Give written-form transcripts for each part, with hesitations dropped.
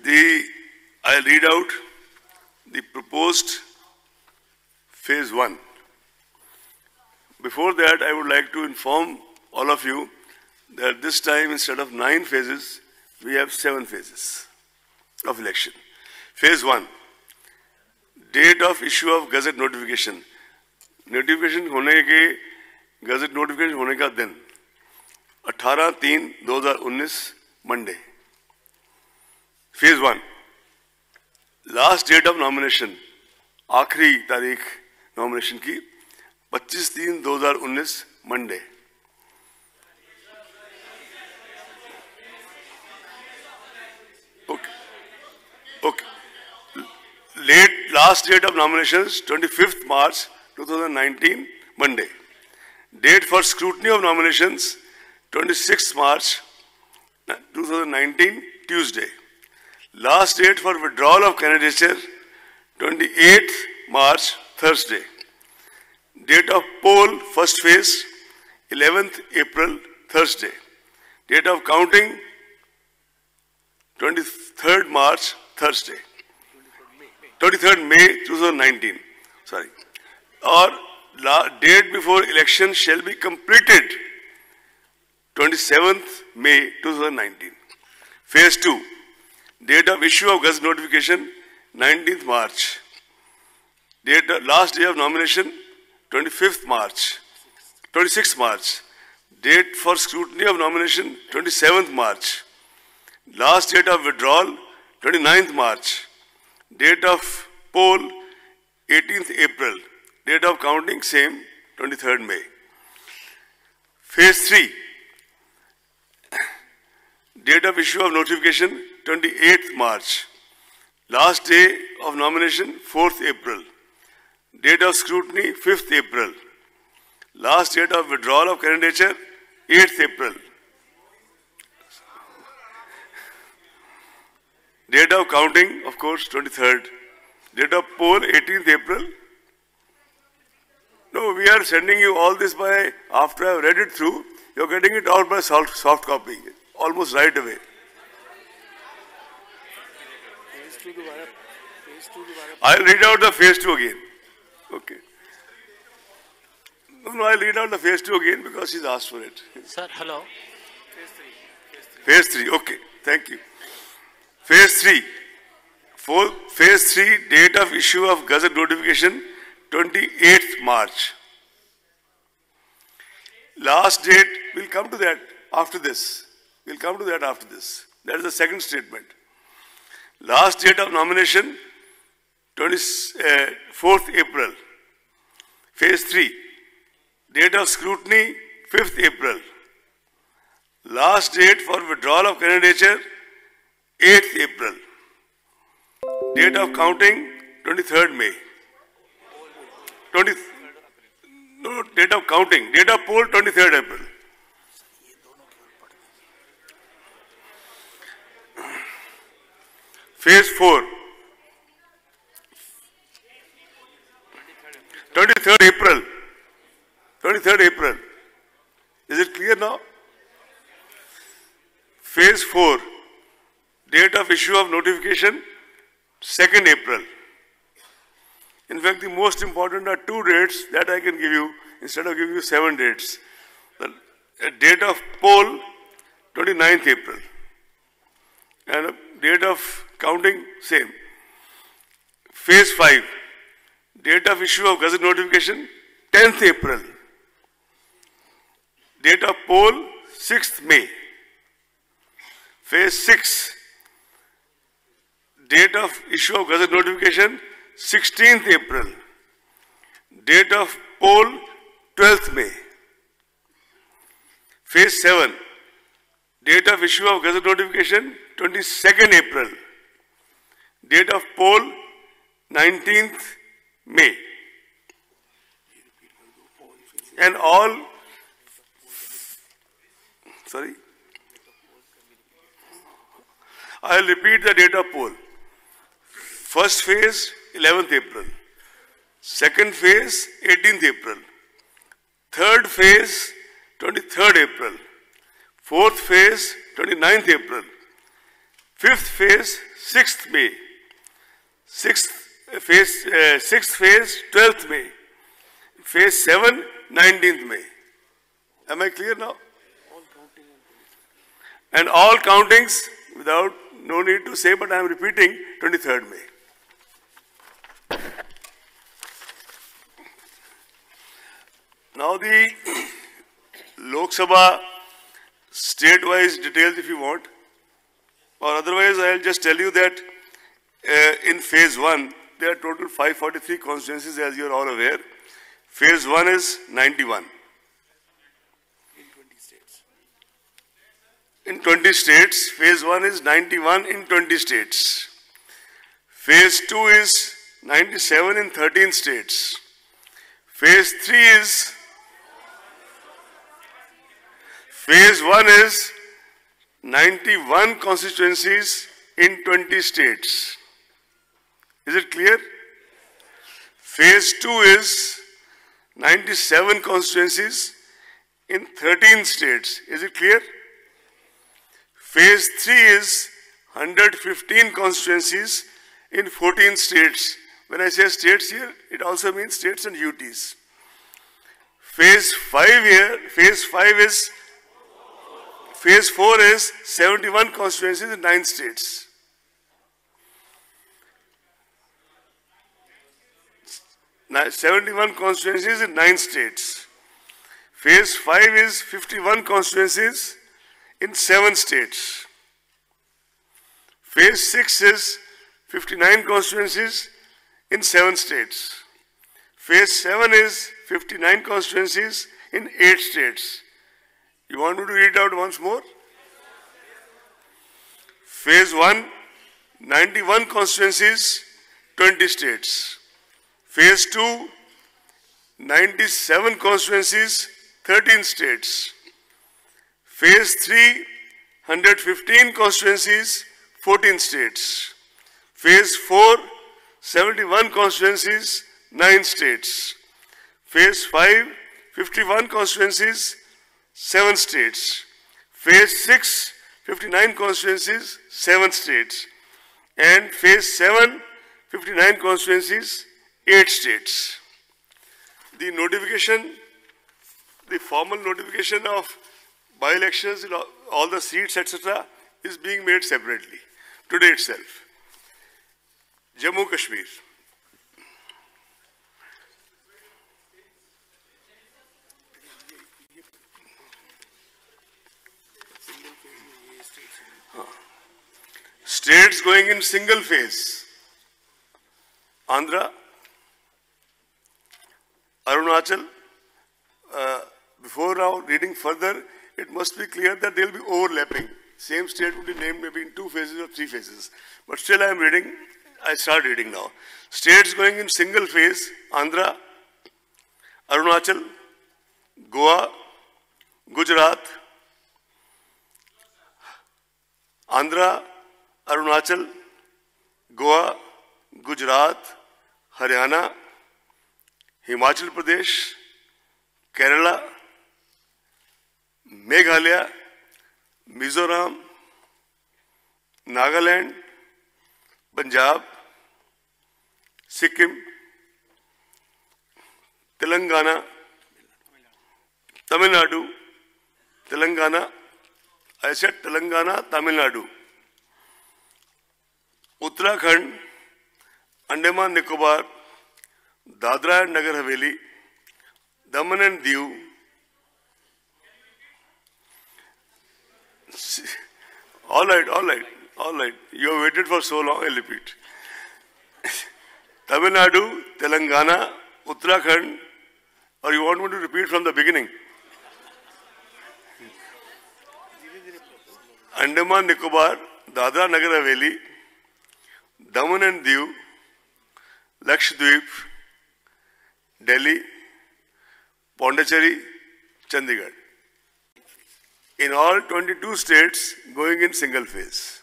I'll read out the proposed phase 1. Before that, I would like to inform all of you that this time, instead of 9 phases, we have 7 phases of election. Phase 1, date of issue of gazette notification. Notification होने के gazette notification होने का दिन 18/3/2019 Monday. Phase 1, last date of nomination, आखिरी तारीख nomination की 25/3/2019 Monday. Okay. Last date of nominations 25th March 2019 Monday. Date for scrutiny of nominations 26th March 2019 Tuesday. Last date for withdrawal of candidature 28th March Thursday. Date of poll first phase 11th April Thursday. Date of counting 23rd March Thursday. 23rd May 2019. Sorry. Or date before election shall be completed 27th May 2019. Phase 2. Date of issue of gazette notification 19th March. Last day of nomination 25th March. 26th March. Date for scrutiny of nomination 27th March. Last date of withdrawal 29th March. Date of poll 18th April. Date of counting same 23rd May. Phase 3. Date of issue of notification 28th March. Last day of nomination 4th April. Date of scrutiny 5th April. Last date of withdrawal of candidature 8th April. Date of counting, of course, 23rd. Date of poll, 18th April. No, we are sending you all this by, after I have read it through, you are getting it out by soft copy, almost right away. I'll read out the phase 2 again. Okay. No, I'll read out the phase 2 again because she's asked for it. Sir, hello. Phase 3, okay. Thank you. Phase 3. Phase 3, date of issue of gazette notification 28th March. Last date, we'll come to that after this. We'll come to that after this. That is the second statement. Last date of nomination 24th April. Phase 3. Date of scrutiny 5th April. Last date for withdrawal of candidature 8th April. Date of counting 23rd May. Date of counting. Date of poll 23rd April. Phase 4. 23rd April. 23rd April. Is it clear now? Phase 4. Date of issue of notification 2nd April. In fact, the most important are 2 dates that I can give you instead of giving you 7 dates. The date of poll 29th April. And date of counting same. Phase 5. Date of issue of gazette notification 10th April. Date of poll 6th May. Phase 6. Date of issue of gazette notification 16th April. Date of poll 12th May. Phase 7. Date of issue of gazette notification 22nd April. Date of poll 19th May. And all, sorry, I'll repeat the date of poll. First phase 11th April. Second phase 18th April. Third phase 23rd April. Fourth phase 29th April. Fifth phase, 6th May. Sixth phase, 12th May. Phase 7, 19th May. Am I clear now? And all countings without, no need to say, but I am repeating, 23rd May. Now the Lok Sabha state-wise details if you want, or otherwise I'll just tell you that in phase 1, there are total 543 constituencies, as you are all aware. Phase 1 is 91. In 20 states. Phase 1 is 91 in 20 states. Phase 2 is 97 in 13 states. Phase 3 is, phase 1 is 91 constituencies in 20 states. Is it clear? Phase 2 is 97 constituencies in 13 states. Is it clear? Phase 3 is 115 constituencies in 14 states. When I say states here, it also means states and UTs. Phase 4 is 71 constituencies in 9 states. Now, 71 constituencies in 9 states. Phase 5 is 51 constituencies in 7 states. Phase 6 is 59 constituencies in 7 states. Phase 7 is 59 constituencies in 8 states. You want me to read it out once more? Phase 1, 91 constituencies, 20 states. Phase 2, 97 constituencies, 13 states. Phase 3, 115 constituencies, 14 states. Phase 4, 71 constituencies, 9 states. Phase 5, 51 constituencies, 7 states. Phase 6, 59 constituencies, 7 states. And Phase 7, 59 constituencies, 8 states. The notification, the formal notification of by-elections, all the seats, etc., is being made separately today itself. Jammu Kashmir. States going in single phase. Andhra, Arunachal. Before now reading further, it must be clear that there will be overlapping. Same state will be named maybe in 2 phases or 3 phases. But still I am reading, I start reading now. States going in single phase, Andhra, Arunachal, Goa, Gujarat, Andhra, Arunachal, Goa, Gujarat, Haryana, Himachal Pradesh, Kerala, Meghalaya, Mizoram, Nagaland, Punjab, Sikkim, Telangana, Tamil Nadu, Telangana, I said Telangana, Tamil Nadu, Uttarakhand, Andaman Nicobar, Dadra and Nagar Haveli, Daman and Diu, all right. You have waited for so long, I'll repeat. Tamil Nadu, Telangana, Uttarakhand, or you want me to repeat from the beginning? Andaman Nicobar, Dadra Nagar Haveli, Daman and Diu, Lakshadweep, Delhi, Pondicherry, Chandigarh. In all 22 states going in single phase.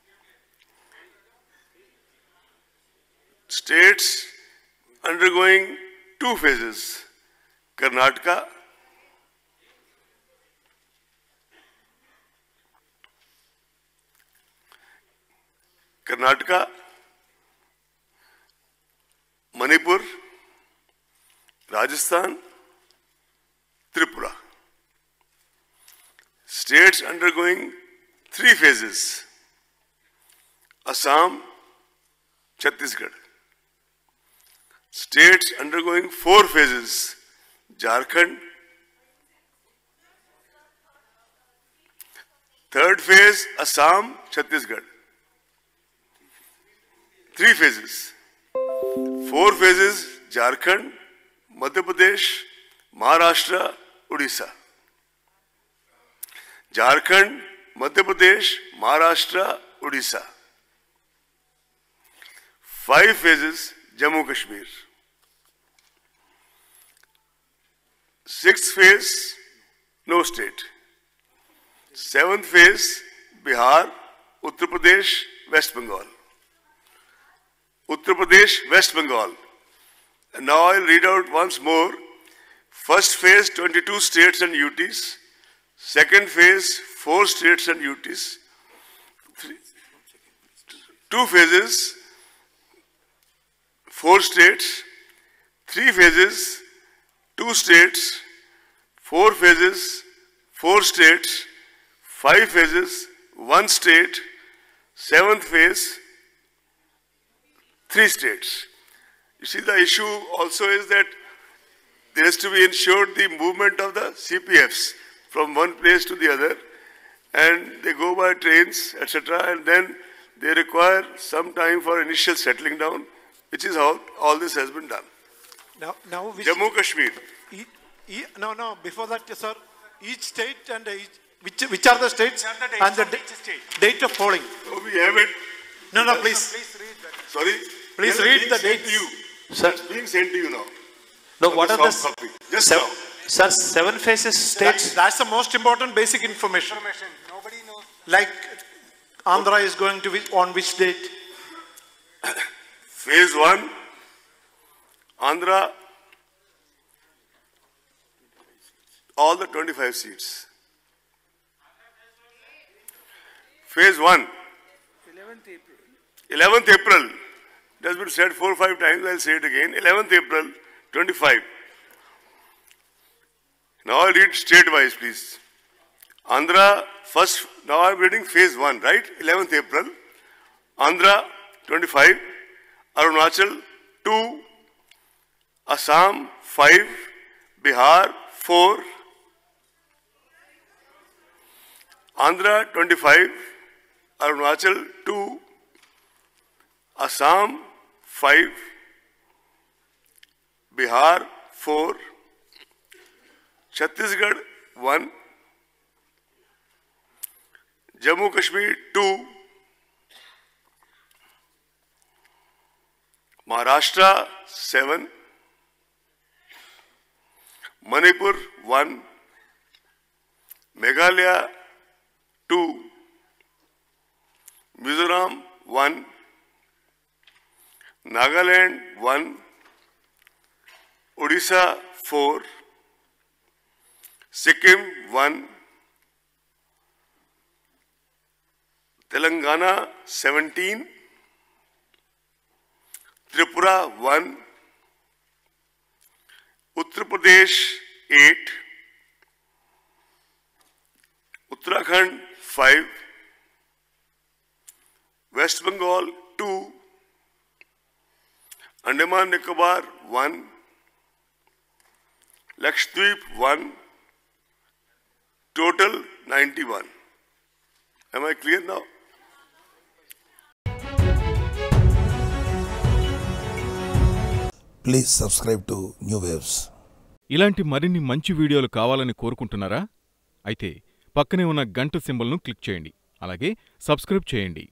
States undergoing 2 phases. Karnataka, Karnataka, Manipur, Rajasthan, Tripura. States undergoing 3 phases: Assam, Chhattisgarh. States undergoing 4 phases: Jharkhand. 3rd phase, Assam, Chhattisgarh. 3 phases. 4 phases, Jharkhand, Madhya Pradesh, Maharashtra, Odisha. Jharkhand, Madhya Pradesh, Maharashtra, Odisha. 5 phases, Jammu Kashmir. 6th phase, no state. 7th phase, Bihar, Uttar Pradesh, West Bengal. Uttar Pradesh, West Bengal. And now I'll read out once more. First phase, 22 states and UTs. Second phase, 4 states and UTs. 2 phases, 4 states. 3 phases, 2 states. 4 phases, 4 states. 5 phases, 1 state. 7th phase, 3 states. You see, the issue also is that there has to be ensured the movement of the CPFs from one place to the other, and they go by trains, etc., and then they require some time for initial settling down, which is how all this has been done. Now Jammu Kashmir. No, before that, sir, each state and which are the states and the date of polling. So we have it. No, please. Please read that. Sorry? Please read the dates. To you. Sir. It's being sent to you now. No, what are the Just now. sir, 7 phases states? That's the most important basic information. Nobody knows. Like Andhra is going to on which date? Phase 1, Andhra, all the 25 seats. Phase 1, 11th April. It has been said 4 or 5 times, I'll say it again. 11th April, 25. Now I'll read state-wise, please. Andhra, first, now I'm reading phase 1, right? 11th April. Andhra, 25. Arunachal, 2. Assam, 5. Bihar, 4. Andhra, 25. Arunachal, 2. Assam, 5. Bihar, 4. Chhattisgarh, 1. Jammu Kashmir, 2. Maharashtra, 7. Manipur, 1. Meghalaya, 2. Mizoram, 1. Nagaland, 1. Odisha, 4. Sikkim, 1. Telangana, 17. Tripura, 1. Uttar Pradesh, 8. Uttarakhand, 5. West Bengal, 2. Andaman Nicobar, 1. Lakshadweep, 1. Total, 91. Am I clear now? Please subscribe to New Waves. ఇలాంటి మరిన్ని మంచి వీడియోలు కావాలని కోరుకుంటున్నారా? అయితే పక్కనే ఉన్న గంట సింబల్ను click చేయండి. అలాగే సబ్స్క్రైబ్ చేయండి.